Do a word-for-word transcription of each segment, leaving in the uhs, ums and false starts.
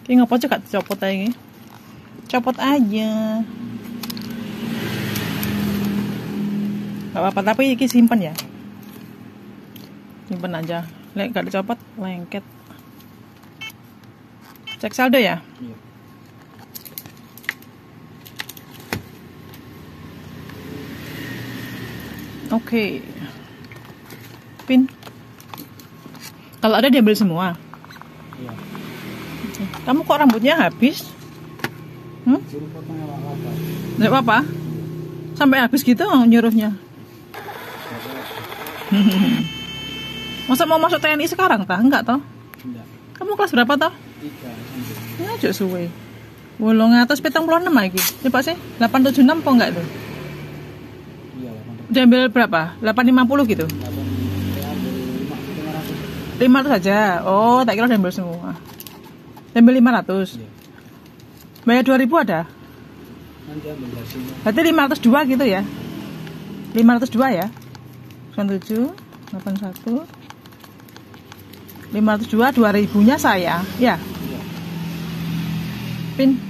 Ini ngapa aja gak dicopot aja ini? Copot aja. Gak apa-apa, tapi ini simpen ya. Simpen aja. Lek gak dicopot, lengket. Cek saldo ya? Iya. Oke. Pin. Kalau ada diambil semua. Iya. Kamu kok rambutnya habis? Hmm? Nggak apa-apa. Sampai habis gitu nyuruhnya. Masa mau masuk T N I sekarang tah? Enggak toh? Enggak. Kamu kelas berapa toh? Tiga. Ya aja suwe. Wolong atas petang puluh enam lagi. Coba sih, delapan tujuh enam kok enggak tuh? Iya, Diambil berapa? delapan lima puluh gitu? lima ratus aja. Oh, tak kira diambil semua. Diambil lima ratus. Iya. Bayar dua ribu ada? Nanti ambil versinya. Berarti lima ratus dua gitu ya? lima ratus dua ya? sembilan tujuh, delapan satu, lima ratus dua, dua ribunya saya. Ya? Iya. Pin.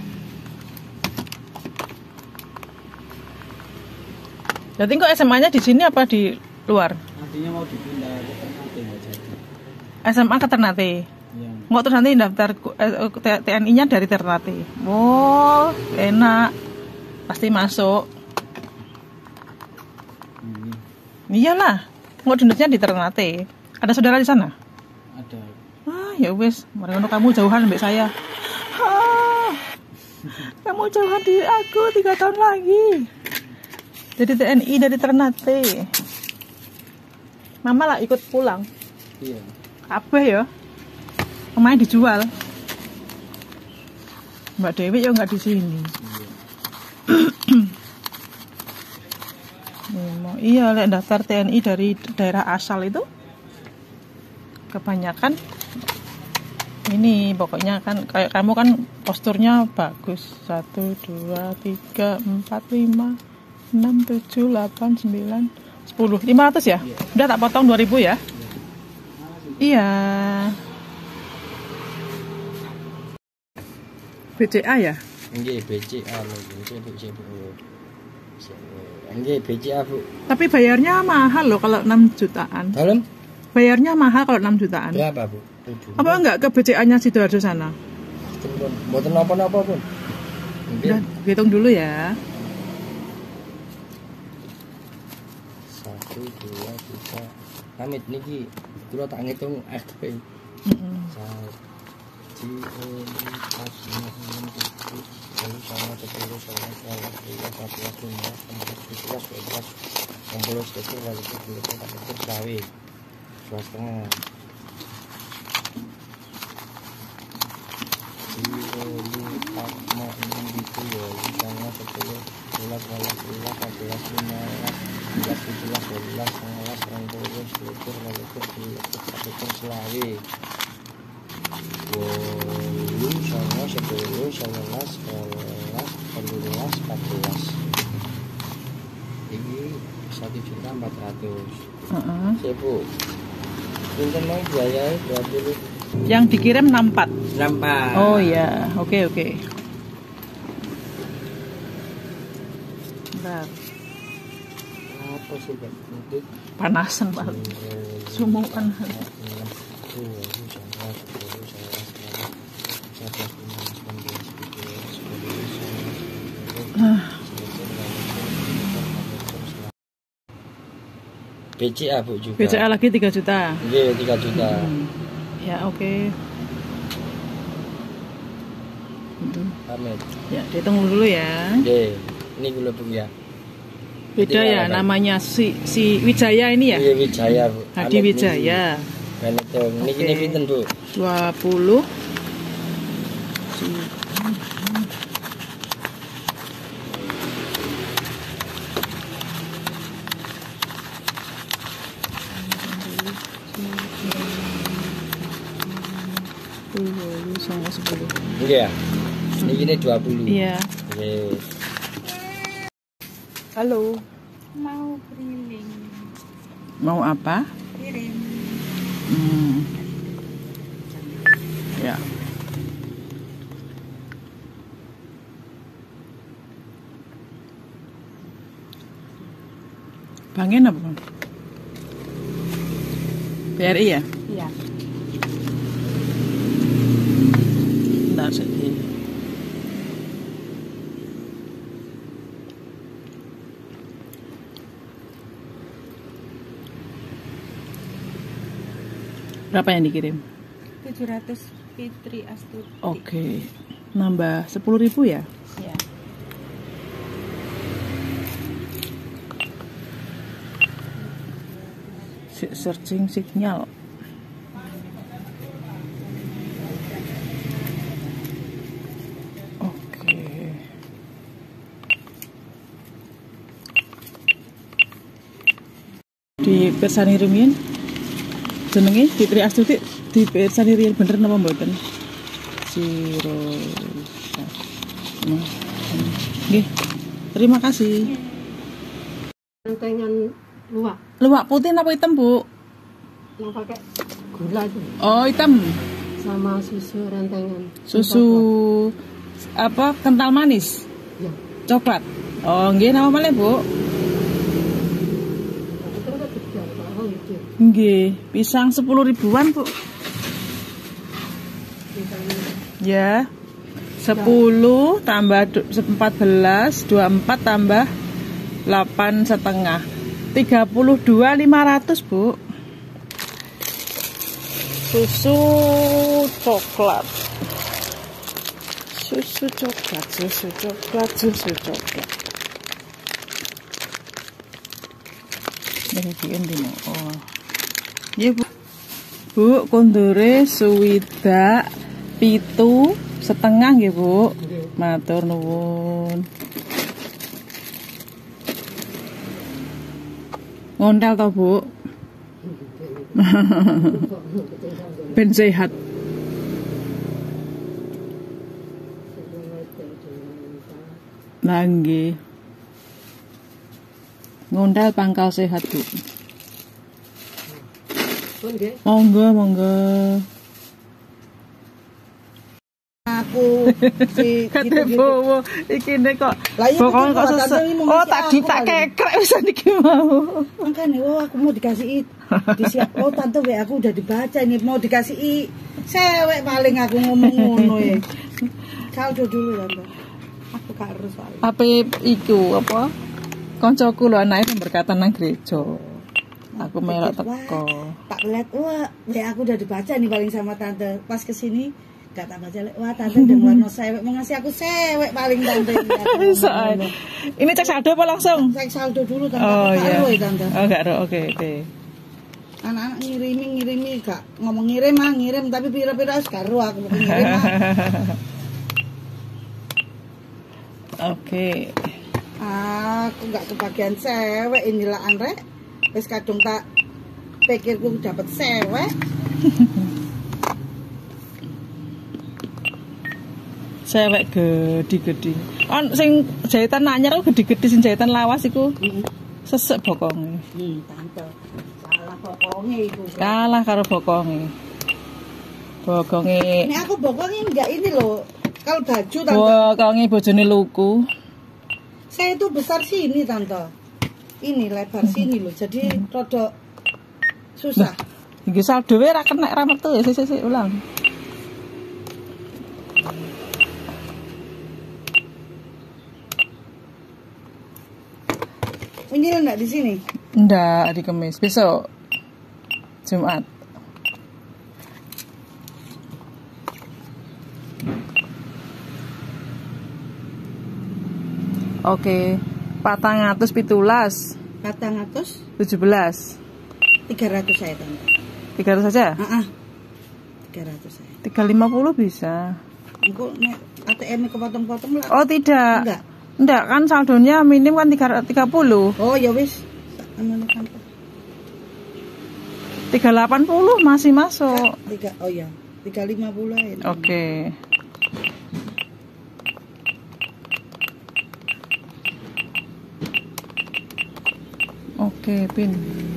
Berarti kok S M A-nya di sini apa di luar? Nantinya mau dipindah ke Ternate nggak jadi. S M A ke Ternate. Iya. Nggak, terus nanti daftar eh, T N I-nya dari Ternate. Oh, enak. Pasti masuk. Hmm. Iyalah. Nggak, dinasnya di Ternate. Ada saudara di sana? Ada. Ah, ya wes. Mari kamu jauhan sampai saya. Ah, kamu jauhan di aku tiga tahun lagi. Jadi T N I dari Ternate. Mama lah ikut pulang. Iya. Kabeh ya. Pemain dijual. Mbak Dewi ya nggak di sini. Iya. Iya, lek daftar T N I dari daerah asal itu kebanyakan ini, pokoknya kan kayak kamu kan posturnya bagus. Satu, dua, tiga, empat, lima, enam, tujuh, delapan, sembilan, sepuluh, lima ratus ya? Iya. Udah tak potong dua ribu ya? Iya. B C A ya? Nggih, B C A lho, B C A, B C A. Nggih, B C A, Bu. Tapi bayarnya mahal loh kalau enam jutaan. Dalam? Bayarnya mahal kalau enam jutaan. Berapa, Bu? tujuh. Apa enggak ke B C A-nya Sidoarjo sana? Mboten napa-napa, Pun. Udah, hitung dulu ya. Satu, dua, tiga. Pamit niki kula tak ngitung F P. Heeh. Satu, dua, tiga, enam, tujuh, delapan, sembilan, sepuluh, sebelas, dua belas, tiga belas, empat belas, lima belas, enam belas, tujuh belas, dua belas, enam belas, tujuh belas, dua belas, tiga belas, empat belas, selawe. Dua setengah. Tiga, empat, enam, tujuh, delapan, sepuluh, sebelas, dua belas, tiga belas, empat belas, lima belas, enam belas, tujuh belas, dua belas, enam belas, enam puluh, selikur, selikur, selikur, selikur, selawe. Wolu, songo, sepuluh, sebelas, sebelas, sebelas, empat belas. Ini satu juta empat ratus. Heeh. Sebu. Pinten mau biaya dua puluh. Yang dikirim enam puluh empat. Nampak. Oh iya, oke oke. Bentar. Apa sih, Pak? Untuk Panasan Pak. Sumukan. B C A, Bu, juga. B C A lagi tiga juta. Iya, tiga juta. Hmm. Ya oke. Okay. Pamit. Ya dihitung dulu ya. Oke, ini gula, Bu, ya. Beda ya namanya si si Wijaya ini ya. Iya, Wijaya, Bu. Hadi Wijaya. Kan itu. Niki niki pinten, Bu? dua puluh. Sama sepuluh. Iya. Ini ini dua puluh. Iya. Oke. Halo. Mau keliling. Mau apa? Kirim. Hmm. Ya. Banknya apa, Bang? B R I ya? Iya. Bentar sedih. Berapa yang dikirim? tujuh ratus Fitri Astuti. Oke. Nambah sepuluh ribu ya? Iya. Searching signal. Oke. Di Persani Rumiyin jenenge Fitri Astuti di Persani Rumiyin bener napa mboten? Siro. Nggih. Terima kasih. Rentengan luwak Luwak putih apa hitam, Bu? yang pakai gula itu Oh, hitam. sama susu rentengan Susu apa kental manis? ya Coklat. Oh, nggih nama malih, Bu? itu kan gede kalau itu Nggih, pisang sepuluh ribuan, Bu. Ya. sepuluh tambah du- empat belas, dua puluh empat tambah delapan setengah. tiga puluh dua lima ratus, Bu. Susu coklat. Susu coklat, susu coklat, susu coklat. Ini bikin di oh. Ya, Bu. Bu, kondure suwidak pitu setengah nggih, Bu. Matur nuwun. Ngondal to, Bu? Ben sehat. Nah, nggih. Ngondal pangkal sehat, Bu. pun nggih Monggo, monggo. Aku si Kate bowo iki nek kok Lah iya, bokong betul, kok Pak. sesek. Tante ini mau Oh, ngasih tak aku di tak kali. kekrek wis iki mau. makanya oh aku mau dikasih i disiap oh tante we aku udah dibaca ini mau dikasih i sewek paling aku ngomong ngono ya saldo dulu tante aku gak harus paling Ape iku apa? Koncoku lho anake pemberkatan nang gereja. Aku melok teko. tak lihat wah we aku udah dibaca nih paling sama tante pas kesini gak tak baca lek wah tante udah ngeluarno sewek mau ngasih aku sewek paling tante ini aku ngomong Soal. ngono. Ini cek saldo apa langsung? Cek saldo dulu tante Oh aku gak iya. ero ya tante Oh enggak ero. Oke, oke. anak-anak ngirimi ngirimi gak ngomong ngirim mah ngirim tapi pira-pira wis gak ero aku mau ngirim mah Oke. aku gak kebagian cewek inilah Andre wis kadung tak pikirku dapat cewek Cewek gede-gede. On sing jahitan anyar ku gede-gede sing jahitan lawas iku sesek bokonge. hmm tante salah pokoknya iku Kalah karo bokonge. Bokonge ini aku pokoknya enggak ini loh kalau baju tante bokonge bojone luku. saya itu besar sini tante ini lebar sini loh jadi rodok susah Iki saldo wae ra kena ra metu ya sik-sik ulang. ini enggak di sini Ndak di Kemis, besok Jumat. Oke, patang atus pitulas, patang atus tujuh belas, tiga ratus saya tante tiga ratus saja. ah ah tiga ratus saya Tiga lima puluh bisa. engko nek A T M kepotong-potong lah Oh tidak, enggak enggak kan saldonya minim kan tiga puluh, oh ya wis anu tante tiga delapan puluh masih masuk. tiga oh ya tiga lima puluh ya Oke. Oke, pin.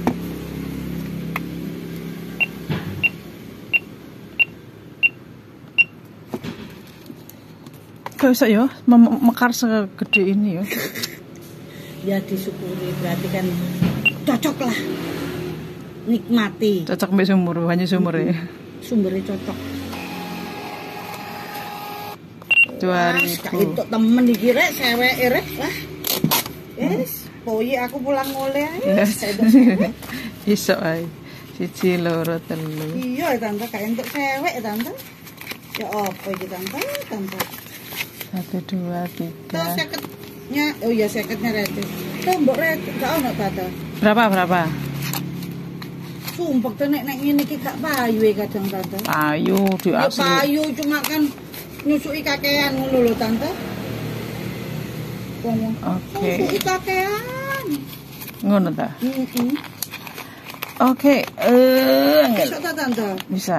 Gak usah ya, mem- mekar segede ini ya. ya disyukuri berarti kan cocok lah. Nikmati. Cocok mbek sumur, hanya sumur ya. Sumbernya cocok. dua Wah, gak ribu. entuk temen iki rek, seweke rek. Wah. Yes, poye aku pulang oleh ae. Yes. Saya entuk sewek. Iso ae. Siji loro telu. Iya, tante gak entuk sewek, tante. Ya apa iki tante? Tante. Satu dua Tuh tiga. seketnya, oh iya seketnya retis. Tuh mbok retis, gak ono tante. Berapa berapa? Sumpah tuh nek nek ngene iki gak payu e kadang tante. Ayo di Ya asli. payu cuma kan nyusui kakean ngono lho tante. Wong Oke. nyusui kakean. Ngono ta? Heeh. Oke, eh angel. Bisa ta tante? Bisa.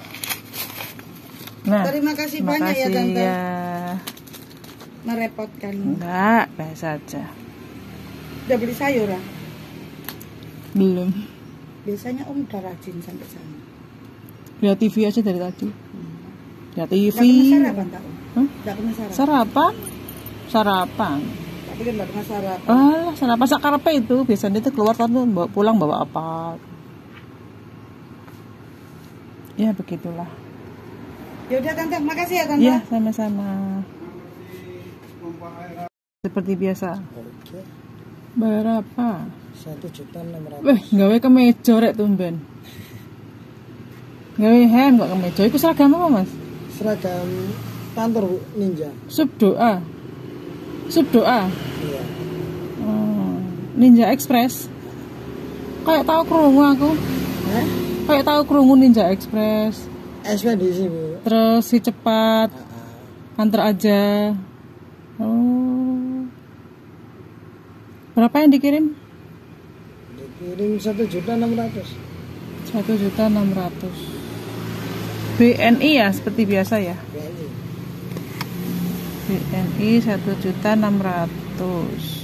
Nah, Terima kasih banyak ya makasih tante. ya. Merepotkan. Enggak, biasa aja. Udah beli sayur ah? Belum. Biasanya om udah rajin sampai sana. Lihat T V aja dari tadi. Lihat T V. Gak pernah sarapan tak om? Hah? Gak pernah sarapan? Sarapan? Sarapan. Tapi kan gak pernah sarapan. Ah, sarapan sakarepe itu. Biasanya itu keluar kan bawa pulang bawa apa. Ya begitulah. Ya udah tante, makasih ya tante. Ya, sama-sama. Seperti biasa. Oke. Bayar apa? Satu juta enam ratus. Weh, gawe kemeja rek tumben. Gawe hem kok kemeja. Iku seragam apa, Mas? Seragam kantor Bu, ninja. Sub doa. Sub doa. Iya. Oh, Ninja Express. Kayak tahu krungu aku. Hah? Kayak tahu krungu Ninja Express. Ekspedisi Bu. Terus si cepat, Ah, ah. antar aja. Oh. Berapa yang dikirim? Dikirim satu juta enam ratus. Satu juta enam ratus. B N I ya seperti biasa ya. B N I. B N I satu juta enam ratus.